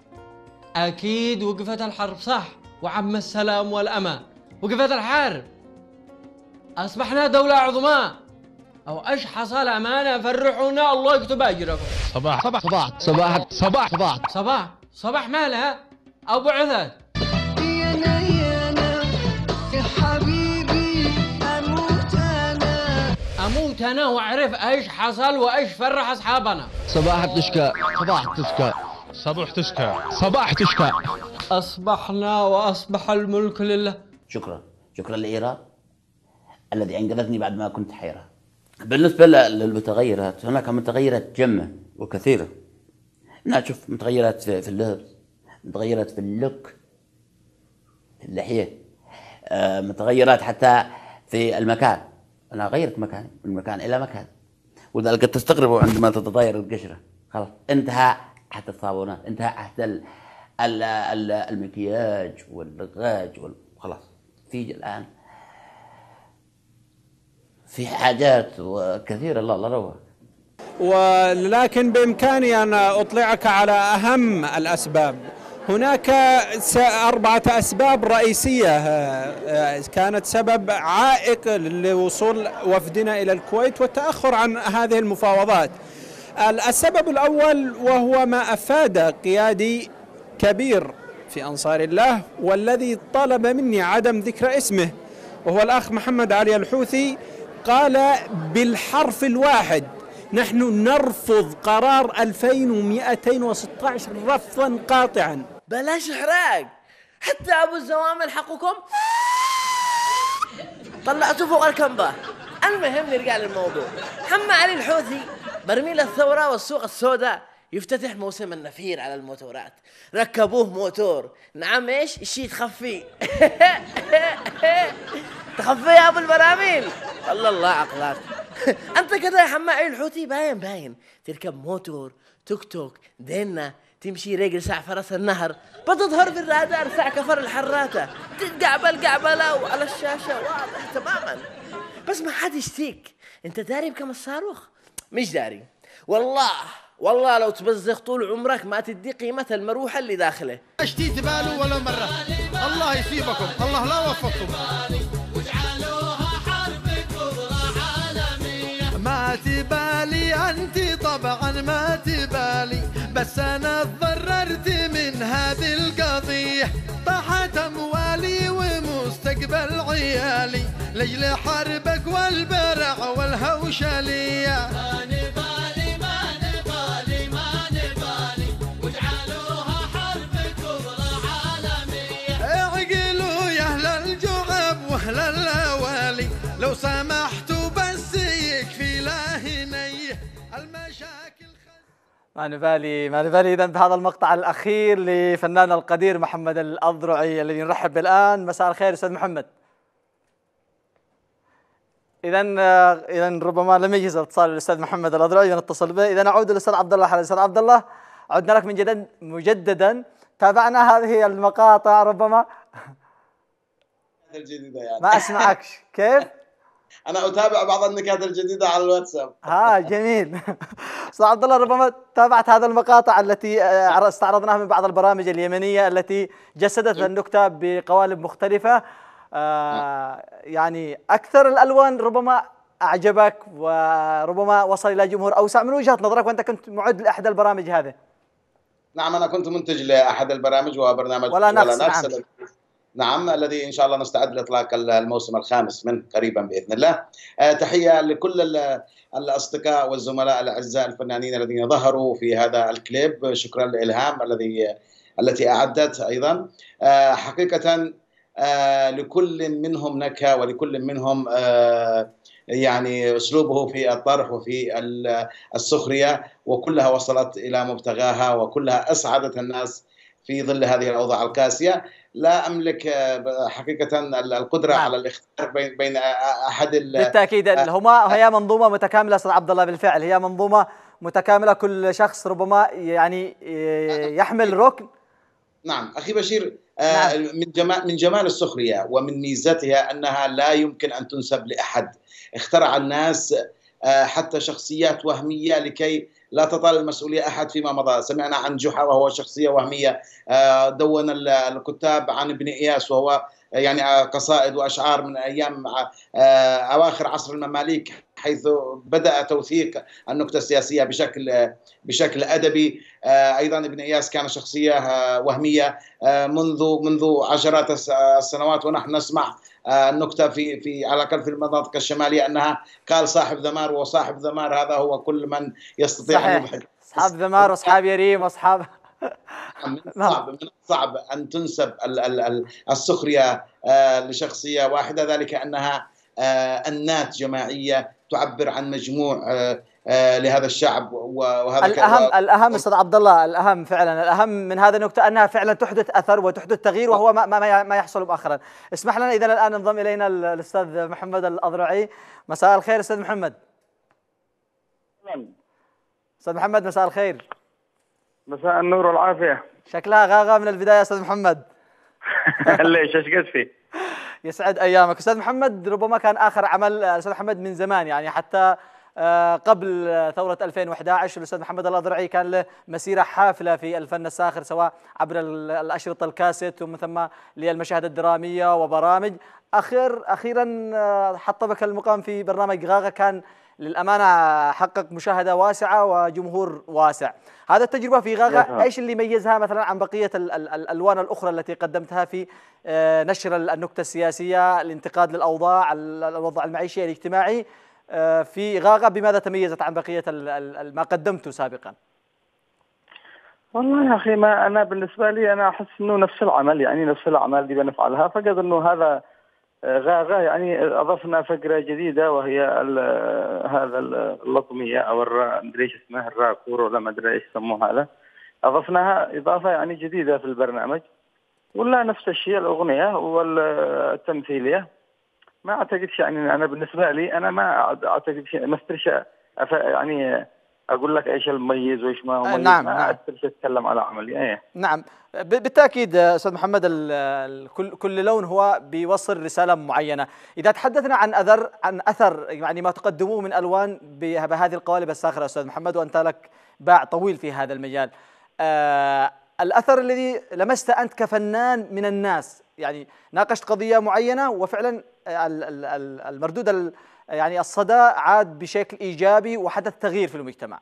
Speaker 11: أكيد وقفت الحرب صح وعم السلام والأمان، وقفت الحرب أصبحنا دولة عظمى. أو إيش حصل؟ أمانة فرحونا، الله يكتب أجركم. صباح مالها أو بعثت يا حبيبي أموت أنا وأعرف إيش حصل وإيش فرح أصحابنا.
Speaker 12: صباح التشكى صباح تشكى صباح تشكى.
Speaker 11: أصبحنا وأصبح الملك لله.
Speaker 13: شكرا لإيران الذي أنقذتني بعد ما كنت حيرة. بالنسبة للمتغيرات، هناك متغيرات جمة وكثيرة. نشوف متغيرات في اللبس، متغيرات في اللوك، في اللحية، متغيرات حتى في المكان. أنا غيرت مكاني من مكان إلى مكان، ولذلك تستغربوا عندما تتغير القشرة. خلاص انتهى عهد الصابونات، انتهى عهد المكياج واللغاج خلاص. في الآن في حاجات كثيرة. الله روح.
Speaker 14: ولكن بإمكاني أن أطلعك على أهم الأسباب. هناك 4 أسباب رئيسية كانت سبب عائق لوصول وفدنا إلى الكويت والتأخر عن هذه المفاوضات. السبب الأول وهو ما أفاد قيادي كبير في أنصار الله والذي طلب مني عدم ذكر اسمه، وهو الأخ محمد علي الحوثي. قال بالحرف الواحد: نحن نرفض قرار 2216 رفضا قاطعا.
Speaker 15: بلاش إحراق، حتى أبو الزوامل حقكم طلعتوا فوق الكنبة. المهم نرجع للموضوع. محمد علي الحوثي برميل الثورة والسوق السوداء يفتتح موسم النفير على الموتورات. ركبوه موتور، نعم ايش الشيء تخفي تخفي يا ابو البراميل. الله عقلك انت كده يا حماء علي الحوثي باين تركب موتور توك توك دينا، تمشي رجل ساع فرس النهر، بتظهر في الرادار ساع كفر الحراتة، تتقعبل قعبلة وعلى الشاشة واضح تماما، بس ما حد يشتيك. انت داري بكم الصاروخ؟ مش داري. والله لو تبزخ طول عمرك ما تدي قيمة المروحة اللي داخله.
Speaker 16: اشتي تبالوا ولا مرة، الله يصيبكم، الله لا وفقكم. ما تبالي أنت طبعا ما تبالي، بس أنا تضررت من هذه القضية. طاحت أموالي ومستقبل عيالي لجل حربك والبرع والهوشلية. لو سمحتوا بس يكفي لهني المشاكل.
Speaker 1: ما نبالي إذن بهذا المقطع الأخير لفنان القدير محمد الأضرعي الذي نرحب به الآن. مساء الخير أستاذ محمد. إذن ربما لم يجهز اتصال الأستاذ محمد الأضرعي، نتصل به. إذن أعود للأستاذ عبد الله حلال. أستاذ عبد الله، عدنا لك من مجددا. تابعنا هذه المقاطع ربما
Speaker 2: الجديدة يعني.
Speaker 1: ما أسمعكش كيف؟
Speaker 2: أنا أتابع بعض النكات الجديدة على الواتساب.
Speaker 1: جميل. أستاذ عبد الله، ربما تابعت هذا المقاطع التي استعرضناها من بعض البرامج اليمنية التي جسدت النكتة بقوالب مختلفة. يعني أكثر الألوان ربما أعجبك وربما وصل إلى جمهور أوسع من وجهة نظرك، وأنت كنت معد لأحد البرامج هذه.
Speaker 2: نعم، أنا كنت منتج لأحد البرامج وبرنامج
Speaker 1: ولا نقص.
Speaker 2: نعم، الذي إن شاء الله نستعد لإطلاق الموسم الخامس منه قريبا بإذن الله. تحية لكل الأصدقاء والزملاء الأعزاء الفنانين الذين ظهروا في هذا الكليب. شكرا لإلهام التي أعدت أيضا. حقيقة لكل منهم نكهة ولكل منهم يعني أسلوبه في الطرح وفي السخرية، وكلها وصلت إلى مبتغاها وكلها أسعدت الناس في ظل هذه الأوضاع القاسية. لا أملك حقيقة القدرة على الاختيار بين أحد
Speaker 1: بالتأكيد هي منظومة متكاملة أستاذ عبد الله. بالفعل هي منظومة متكاملة، كل شخص ربما يعني يحمل ركن.
Speaker 2: نعم أخي بشير، من جمال السخرية ومن ميزتها أنها لا يمكن أن تنسب لأحد. اخترع الناس حتى شخصيات وهمية لكي لا تطال المسؤولية أحد فيما مضى. سمعنا عن جحا وهو شخصية وهمية، دون الكتاب عن ابن إياس وهو يعني قصائد وأشعار من أيام أواخر عصر المماليك، حيث بدأ توثيق النكتة السياسية بشكل أدبي. أيضا ابن إياس كان شخصية وهمية منذ عشرات السنوات، ونحن نسمع النكتة في على الأقل في المناطق الشمالية أنها قال صاحب ذمار، وصاحب ذمار هذا هو كل من يستطيع أن يضحك.
Speaker 1: أصحاب ذمار وأصحاب يريم وأصحاب
Speaker 2: من الصعب أن تنسب السخرية لشخصية واحدة، ذلك أنها أنات جماعية تعبر عن مجموع لهذا الشعب. وهذا
Speaker 1: الأهم أستاذ عبد الله، الأهم فعلا، الأهم من هذه النقطة أنها فعلا تحدث أثر وتحدث تغيير، وهو ما يحصل مؤخرا. اسمح لنا إذا الآن انضم إلينا الأستاذ محمد الأضرعي. مساء الخير أستاذ محمد. أستاذ محمد مساء الخير.
Speaker 17: مساء النور والعافية.
Speaker 1: شكلها غاغا من البداية أستاذ محمد.
Speaker 17: ليش ايش قد فيه؟
Speaker 1: يسعد أيامك أستاذ محمد. ربما كان آخر عمل أستاذ محمد من زمان، يعني حتى قبل ثورة 2011 الأستاذ محمد الأضرعي كان له مسيرة حافلة في الفن الساخر، سواء عبر الأشرطة الكاسيت ومن ثم للمشاهد الدرامية وبرامج. أخيرا حطبك المقام في برنامج غاغا، كان للأمانة حقق مشاهدة واسعة وجمهور واسع. هذا التجربة في غاغا ايش اللي ميزها مثلا عن بقية الألوان الأخرى التي قدمتها في نشر النكتة السياسية، الانتقاد للأوضاع، الوضع المعيشي الاجتماعي؟ في غاغا بماذا تميزت عن بقية ما قدمته سابقا؟
Speaker 17: والله يا أخي، ما أنا بالنسبة لي أنا أحس إنه نفس العمل، يعني نفس الأعمال اللي بنفعلها، فقد إنه هذا غاغا يعني أضفنا فقرة جديدة، وهي هذا اللطمية أو مدري إيش اسمها، الراكور ولا ما أدري إيش يسموه، هذا أضفناها إضافة يعني جديدة في البرنامج. ولا نفس الشيء الأغنية والتمثيلية. ما أعتقدش، يعني أنا بالنسبة لي أنا ما أعتقد شيء، ما أسترش يعني أقول لك إيش المميز وإيش ما هو مميز.
Speaker 1: نعم،
Speaker 17: ما أسترش أتكلم على عملي.
Speaker 1: نعم بالتأكيد أستاذ محمد، كل لون هو بيوصل رسالة معينة. إذا تحدثنا عن أثر يعني ما تقدموه من ألوان بهذه القوالب الساخرة أستاذ محمد، وأنت لك باع طويل في هذا المجال، الأثر الذي لمست أنت كفنان من الناس، يعني ناقشت قضية معينة وفعلا المردود يعني الصدى عاد بشكل إيجابي وحدث تغيير في المجتمع.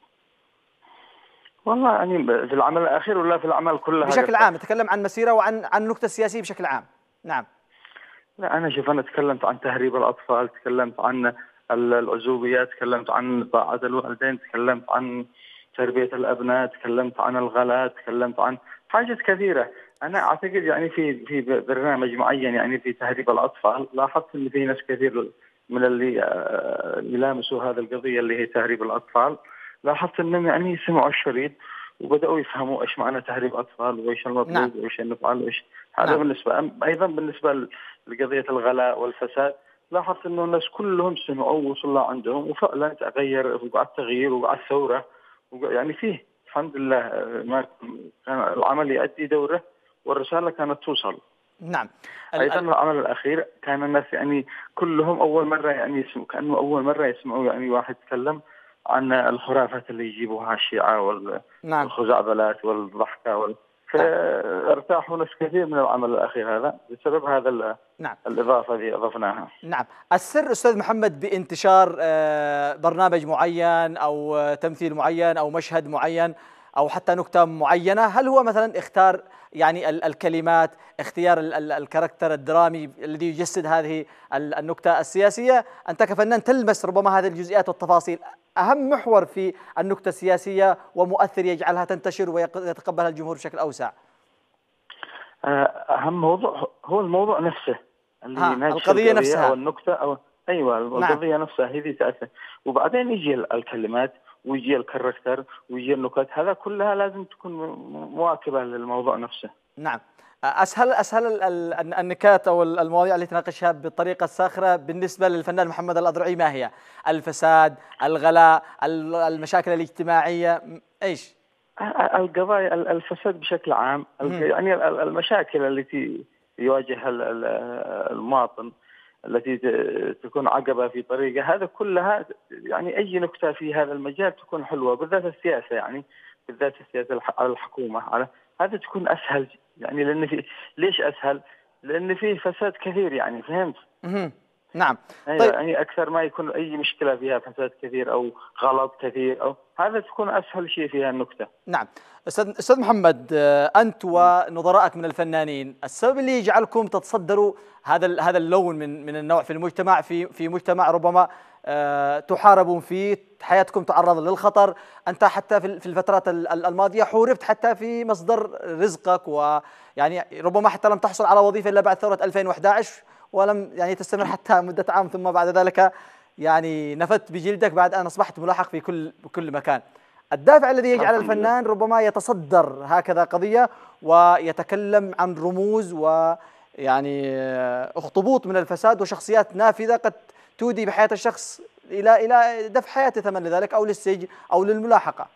Speaker 17: والله يعني في العمل الأخير ولا في الأعمال كلها؟
Speaker 1: بشكل عام، نتكلم عن مسيرة وعن النكتة السياسية بشكل عام. نعم.
Speaker 17: لا أنا شوف، أنا تكلمت عن تهريب الأطفال، تكلمت عن العزوبيات، تكلمت عن طاعة الوالدين، تكلمت عن تربية الأبناء، تكلمت عن الغلاء، تكلمت عن حاجات كثيرة. أنا أعتقد يعني في برنامج معين، يعني في تهريب الأطفال، لاحظت إن في ناس كثير من اللي يلامسوا هذه القضية اللي هي تهريب الأطفال، لاحظت إنهم يعني سمعوا الشريط وبدأوا يفهموا إيش معنى تهريب أطفال وإيش المطلوب وإيش نفعل وإيش هذا. بالنسبة أيضا بالنسبة لقضية الغلاء والفساد، لاحظت إنه الناس كلهم سمعوا ووصل عندهم، وفعلا تغير وقعد تغيير وقعد ثورة، يعني فيه الحمد لله ما كان العمل يؤدي دوره والرسالة كانت توصل.
Speaker 1: نعم.
Speaker 17: أيضا العمل الأخير كان الناس يعني كلهم أول مرة يعني كأنه أول مرة يسمعوا يعني واحد يتكلم عن الخرافات اللي يجيبوها الشيعة والخزعبلات والضحكة فارتاحوا ناس كثير من العمل الأخير هذا بسبب هذا الإضافة اللي أضفناها.
Speaker 1: نعم. السر أستاذ محمد بانتشار برنامج معين أو تمثيل معين أو مشهد معين أو حتى نكتة معينة، هل هو مثلا اختار يعني الكلمات، اختيار الكاركتر الدرامي الذي يجسد هذه النكتة السياسية؟ أنت كفنان تلمس ربما هذه الجزئيات والتفاصيل. أهم محور في النكتة السياسية ومؤثر يجعلها تنتشر ويتقبلها الجمهور بشكل أوسع؟
Speaker 17: أهم موضوع هو الموضوع نفسه،
Speaker 1: القضية نفسها
Speaker 17: أو النكتة أو أيوة القضية نفسها هذه تأثر، وبعدين يجي الكلمات ويجي الكاركتر ويجي النكت، هذا كلها لازم تكون مواكبة للموضوع نفسه.
Speaker 1: نعم. أسهل النكات أو المواضيع التي تناقشها بالطريقة الساخرة بالنسبة للفنان محمد الأضرعي ما هي؟ الفساد، الغلاء، المشاكل الاجتماعية، إيش؟
Speaker 17: القضايا، الفساد بشكل عام، يعني المشاكل التي يواجهها المواطن التي تكون عقبة في طريقه، هذا كلها يعني أي نكتة في هذا المجال تكون حلوة، بالذات السياسة، يعني بالذات السياسة على الحكومة، على هذا تكون أسهل، يعني لأن في ليش أسهل؟ لأن فيه فساد كثير، يعني فهمت؟
Speaker 1: نعم.
Speaker 17: أيوة
Speaker 1: طيب.
Speaker 17: يعني أكثر ما يكون أي مشكلة فيها فساد كثير أو غلط كثير أو هذا تكون أسهل شيء فيها النكتة.
Speaker 1: نعم. أستاذ محمد، أنت ونظرائك من الفنانين، السبب اللي يجعلكم تتصدروا هذا اللون من النوع في المجتمع، في مجتمع ربما تحاربون فيه، حياتكم تعرض للخطر، أنت حتى في الفترات الماضية حوربت حتى في مصدر رزقك، ويعني ربما حتى لم تحصل على وظيفة إلا بعد ثورة 2011 ولم يعني تستمر حتى مدة عام، ثم بعد ذلك يعني نفت بجلدك بعد أن أصبحت ملاحق في كل مكان. الدافع الذي يجعل الفنان ربما يتصدر هكذا قضية ويتكلم عن رموز ويعني اخطبوط من الفساد وشخصيات نافذة قد تودي بحياة الشخص إلى دفع حياته ثمن لذلك أو للسجن أو للملاحقة.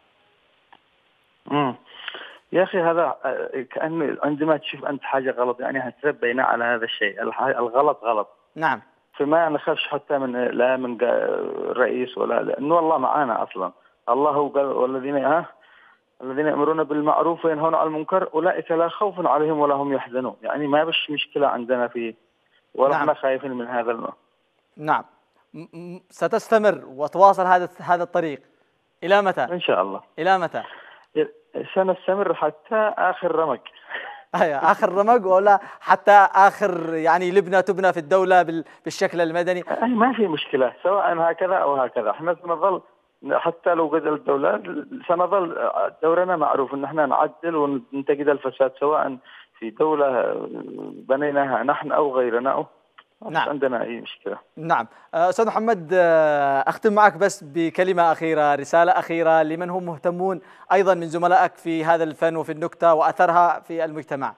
Speaker 17: يا أخي هذا كأنه عندما تشوف أنت حاجة غلط يعني هتربينا على هذا الشيء، الغلط غلط.
Speaker 1: نعم.
Speaker 17: فما نخافش حتى من الرئيس ولا، لأنه الله معانا أصلا. الله هو قال الذين يأمرون بالمعروف وينهون عن المنكر أولئك لا خوف عليهم ولا هم يحزنون. يعني ما بش مشكلة عندنا فيه ولا احنا خايفين من هذا النوع.
Speaker 1: نعم. ستستمر وتواصل هذا الطريق إلى متى؟
Speaker 17: إن شاء الله.
Speaker 1: إلى متى؟
Speaker 17: سنستمر حتى آخر رمق.
Speaker 1: آخر رمق ولا حتى آخر يعني لبنة تبنى في الدولة بالشكل المدني؟
Speaker 17: ما في مشكلة سواء هكذا أو هكذا، احنا سنظل حتى لو قد الدولة سنظل دورنا معروف ان احنا نعدل وننتقد الفساد سواء في دولة بنيناها نحن او غيرنا.
Speaker 1: نعم.
Speaker 17: عندنا اي مشكلة.
Speaker 1: نعم. استاذ محمد، اختم معك بس بكلمة أخيرة، رسالة أخيرة لمن هم مهتمون ايضا من زملائك في هذا الفن وفي النكتة واثرها في المجتمع.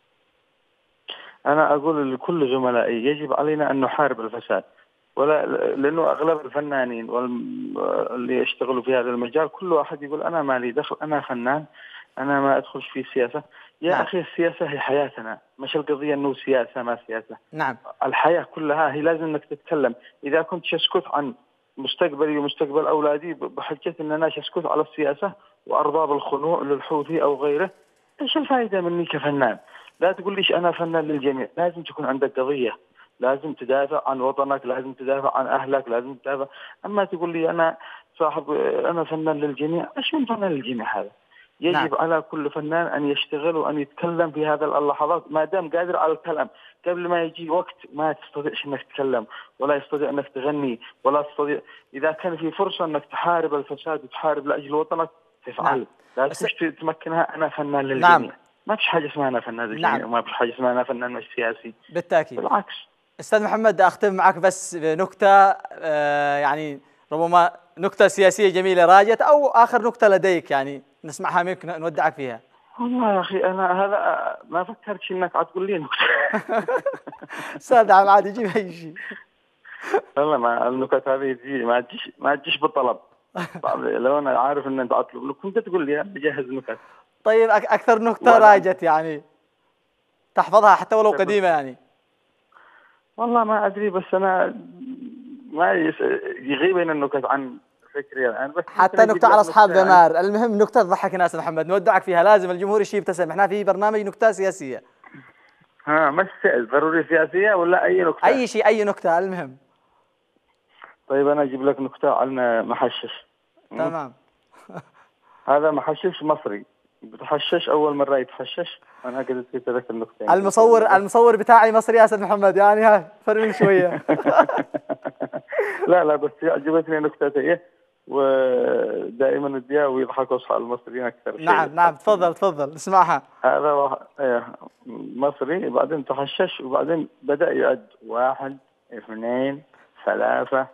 Speaker 17: انا اقول لكل زملائي يجب علينا ان نحارب الفساد، ولا لأنه أغلب الفنانين واللي يشتغلوا في هذا المجال كل واحد يقول أنا ما لي دخل، أنا فنان، أنا ما أدخل في السياسة. يا
Speaker 1: نعم.
Speaker 17: أخي السياسة هي حياتنا، مش القضية أنه سياسة ما سياسة.
Speaker 1: نعم.
Speaker 17: الحياة كلها هي لازم أنك تتكلم. إذا كنت أسكت عن مستقبلي ومستقبل أولادي بحجة أن أنا أسكت على السياسة وأرضى بالخنوع للحوثي أو غيره، إيش الفائدة مني كفنان؟ لا تقول ليش أنا فنان للجميع، لازم تكون عندك قضية، لازم تدافع عن وطنك، لازم تدافع عن أهلك، لازم تدافع. أما تقول لي أنا فنان للجميع، إيش من فنان للجميع هذا؟ يجب
Speaker 1: نعم.
Speaker 17: على كل فنان أن يشتغل وأن يتكلم في هذا اللحظات ما دام قادر على الكلام، قبل ما يجي وقت ما تستطيعش أنك تتكلم ولا يستطيع أنك تغني ولا تستطيع. إذا كان في فرصة أنك تحارب الفساد وتحارب لأجل وطنك تفعل.
Speaker 1: نعم.
Speaker 17: لا تمكنها أنا فنان للجميع.
Speaker 1: نعم.
Speaker 17: ما فيش حاجة اسمها أنا فنان للجميع.
Speaker 1: نعم.
Speaker 17: وما فيش حاجة اسمها أنا فنان مش سياسي.
Speaker 1: بالتأكيد.
Speaker 17: بالعكس.
Speaker 1: أستاذ محمد، أختم معك بس بنكتة يعني ربما نكتة سياسية جميلة راجت أو آخر نكتة لديك يعني نسمعها منك نودعك فيها.
Speaker 17: والله يا أخي أنا هذا ما فكرتش إنك تقول لي نكتة.
Speaker 1: أستاذ عادي جيب أي شيء.
Speaker 17: والله ما النكت هذه تجي ما تجيش بالطلب. لو أنا عارف إن أنت أطلب لو كنت تقول لي بجهز نكت.
Speaker 1: طيب أكثر نكتة راجت يعني تحفظها حتى ولو قديمة يعني.
Speaker 17: والله ما أدري بس أنا ما يغيب بين النكت عن فكري الآن. بس
Speaker 1: حتى نكتة على أصحاب ذمار، المهم نكتة تضحك الناس. محمد نودعك فيها، لازم الجمهور يشي يبتسم، احنا في برنامج نكتة سياسية.
Speaker 17: مش ضروري سياسية ولا أي نكتة؟
Speaker 1: أي شيء، أي نكتة المهم.
Speaker 17: طيب أنا أجيب لك نكتة عن محشش.
Speaker 1: تمام.
Speaker 17: هذا محشش مصري بتحشش أول مرة يتحشش. أنا قد نسيت ذاك النكتة.
Speaker 1: المصور بتاعي مصري يا أستاذ محمد، يعني ها فرمين شوية.
Speaker 17: لا بس عجبتني نكتة ودائما الدياوي يضحكوا أصحاب المصريين أكثر.
Speaker 1: نعم تفضل نسمعها.
Speaker 17: هذا مصري بعدين تحشش وبعدين بدأ يعد 1 2 3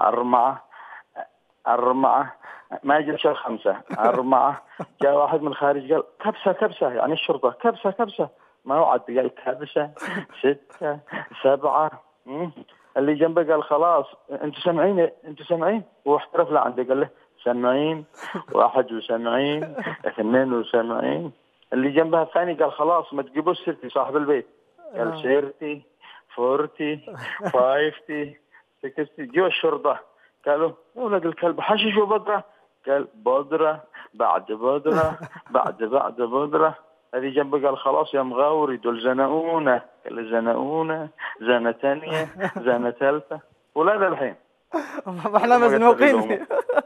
Speaker 17: 4 ما جلش 5 4. جاء واحد من خارج قال كبسة يعني الشرطة كبسة ما هو عد قال كبسة 6 7. اللي جنبه قال خلاص انتوا سامعين واحترف لعنده قال له سامعين 71 72. اللي جنبها الثاني قال خلاص ما تجيبوش سيرتي صاحب البيت قال سيرتي 40 50 60. جو الشرطة قالوا يا ولد الكلب حشش وبودرة قال بودرة بعد بودرة بعد بودرة. هذه جنبه قال خلاص يا مغاوري دول زنقونا، قال زنقونا، زنة ثانية، زنة ثالثة، ولا الحين
Speaker 1: ما احنا مزنوقين.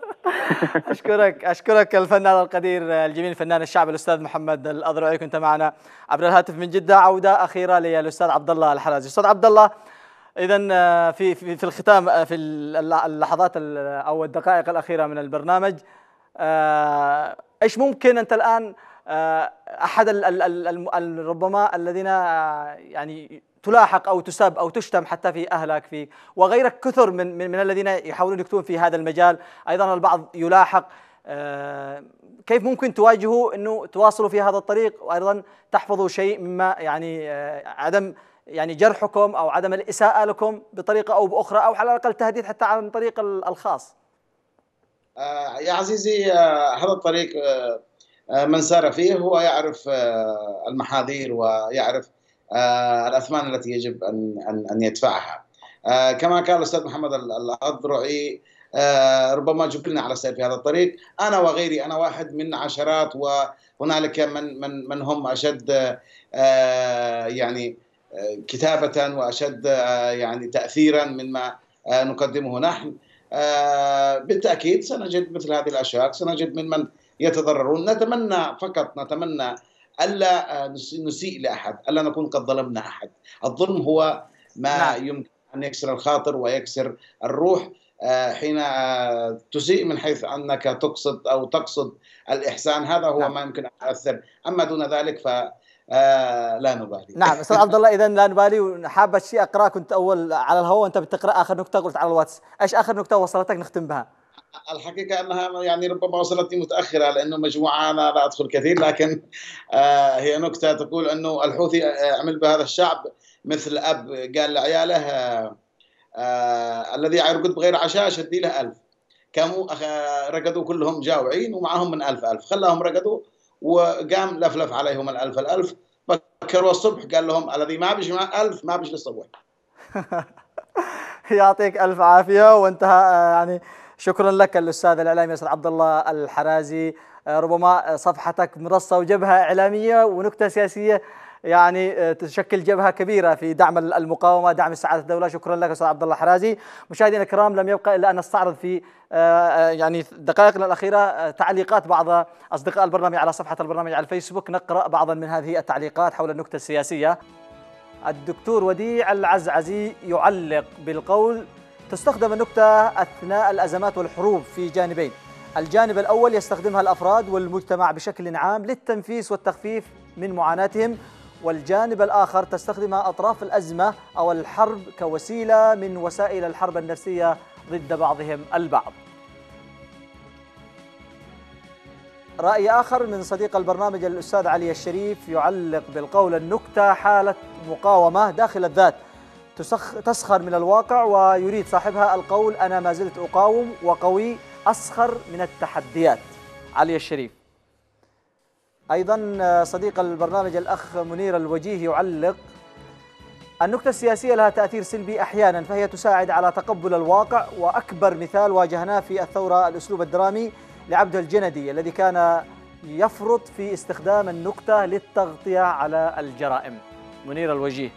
Speaker 1: اشكرك الفنان القدير الجميل الفنان الشعبي الاستاذ محمد الاضرعي، كنت معنا عبر الهاتف من جده. عوده اخيره للاستاذ عبد الله الحرازي. استاذ عبد الله، اذا في الختام، في اللحظات او الدقائق الاخيره من البرنامج، ايش ممكن انت الان احد ربما الذين يعني تلاحق او تسب او تشتم حتى في اهلك في وغيرك كثر من الذين يحاولون يكتبون في هذا المجال، ايضا البعض يلاحق، كيف ممكن تواجهوا انه تواصلوا في هذا الطريق وايضا تحفظوا شيء مما يعني عدم يعني جرحكم او عدم الاساءه لكم بطريقه او باخرى، او على الاقل تهديد حتى عن طريق الخاص؟
Speaker 2: يا عزيزي، هذا الطريق من سار فيه هو يعرف المحاذير ويعرف الأثمان التي يجب أن يدفعها. كما قال الأستاذ محمد الأضرعي، ربما جبلنا على السير في هذا الطريق، أنا وغيري، أنا واحد من عشرات، وهنالك من هم أشد يعني كتابة وأشد يعني تأثيرا مما نقدمه نحن. بالتأكيد سنجد مثل هذه الأشياء، سنجد من يتضررون. نتمنى ألا نسيء لأحد، ألا نكون قد ظلمنا أحد. الظلم هو ما يمكن أن يكسر الخاطر ويكسر الروح حين تسيء من حيث أنك تقصد الإحسان، هذا هو ما يمكن أن يؤثر. أما دون ذلك لا نبالي.
Speaker 1: نعم أستاذ عبد الله، إذا لا نبالي. وحابة شيء أقرأ، كنت أول على الهواء وأنت بتقرأ آخر نكتة قلت على الواتس، إيش آخر نكتة وصلتك نختم بها؟
Speaker 2: الحقيقة أنها يعني ربما وصلتني متأخرة لأنه مجموعة أنا لا أدخل كثير، لكن هي نكتة تقول أنه الحوثي عمل بهذا الشعب مثل أب قال لعياله الذي يرقد بغير عشاء شدي له 1000. كانوا رقدوا كلهم جاوعين ومعهم من 1000 خلاهم رقدوا، وقام لفلف عليهم 1000. بكروا الصبح قال لهم الذي ما بيجي مع 1000 ما بيجي للصبح.
Speaker 1: يعطيك ألف عافية. وانتهى يعني شكرا لك الأستاذ الإعلامي الأستاذ عبد الله الحرازي. ربما صفحتك منصة وجبهة إعلامية ونكتة سياسية يعني تشكل جبهة كبيرة في دعم المقاومة، دعم سعادة الدولة. شكرا لك أستاذ عبد الله الحرازي. مشاهدينا الكرام، لم يبقى إلا أن نستعرض في يعني دقائقنا الأخيرة تعليقات بعض أصدقاء البرنامج على صفحة البرنامج على الفيسبوك. نقرأ بعضا من هذه التعليقات حول النكتة السياسية. الدكتور وديع العزعزي يعلق بالقول: تستخدم النكتة أثناء الأزمات والحروب في جانبين، الجانب الأول يستخدمها الأفراد والمجتمع بشكل عام للتنفيس والتخفيف من معاناتهم، والجانب الآخر تستخدمها أطراف الأزمة أو الحرب كوسيلة من وسائل الحرب النفسية ضد بعضهم البعض. رأي آخر من صديق البرنامج الأستاذ علي الشريف يعلق بالقول: النكتة حالة مقاومة داخل الذات تسخر من الواقع، ويريد صاحبها القول: أنا ما زلت أقاوم وقوي أسخر من التحديات. علي الشريف. أيضا صديق البرنامج الأخ منير الوجيه يعلق: النكتة السياسية لها تأثير سلبي أحيانا، فهي تساعد على تقبل الواقع، وأكبر مثال واجهناه في الثورة الأسلوب الدرامي لعبد الجندي الذي كان يفرط في استخدام النكتة للتغطية على الجرائم. منير الوجيه.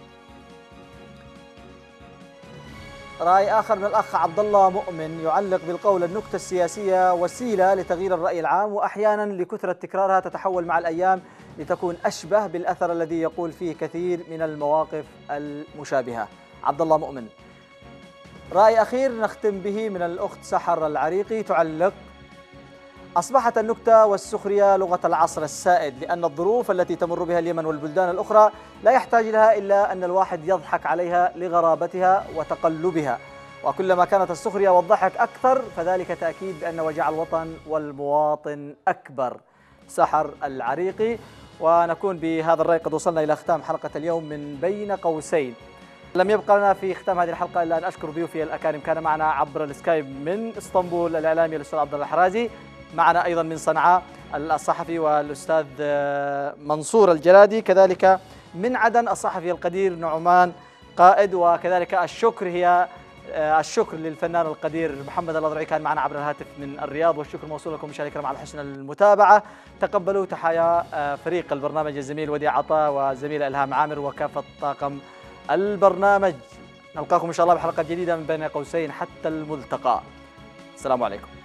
Speaker 1: رأي آخر من الأخ عبد الله مؤمن يعلق بالقول: النكتة السياسية وسيلة لتغيير الرأي العام، وأحيانا لكثرة تكرارها تتحول مع الأيام لتكون أشبه بالأثر الذي يقول فيه كثير من المواقف المشابهة. عبد الله مؤمن. رأي أخير نختم به من الأخت سحر العريقي تعلق: أصبحت النكتة والسخرية لغة العصر السائد، لأن الظروف التي تمر بها اليمن والبلدان الأخرى لا يحتاج لها إلا أن الواحد يضحك عليها لغرابتها وتقلبها، وكلما كانت السخرية والضحك أكثر فذلك تأكيد بأن وجع الوطن والمواطن أكبر. سحر العريقي. ونكون بهذا الرأي قد وصلنا إلى ختام حلقة اليوم من بين قوسين. لم يبقى لنا في ختام هذه الحلقة إلا أن أشكر ضيوفي الأكارم. كان معنا عبر السكايب من اسطنبول الإعلامي الأستاذ عبد الله الحرازي، معنا أيضا من صنعاء الصحفي والأستاذ منصور الجلادي، كذلك من عدن الصحفي القدير نعمان قائد، وكذلك الشكر هي الشكر للفنان القدير محمد الأضرعي كان معنا عبر الهاتف من الرياض، والشكر موصول لكم مشاهدينا الكرام على حسن المتابعة. تقبلوا تحايا فريق البرنامج الزميل وديع عطاء وزميل إلهام عامر وكافة طاقم البرنامج. نلقاكم إن شاء الله بحلقة جديدة من بين قوسين حتى الملتقى. السلام عليكم.